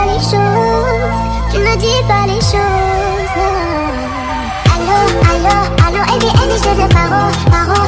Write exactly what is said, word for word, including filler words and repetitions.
Les choses, tu ne dis pas les choses. Allô, allô, allô, et bien, et je te paro, paro.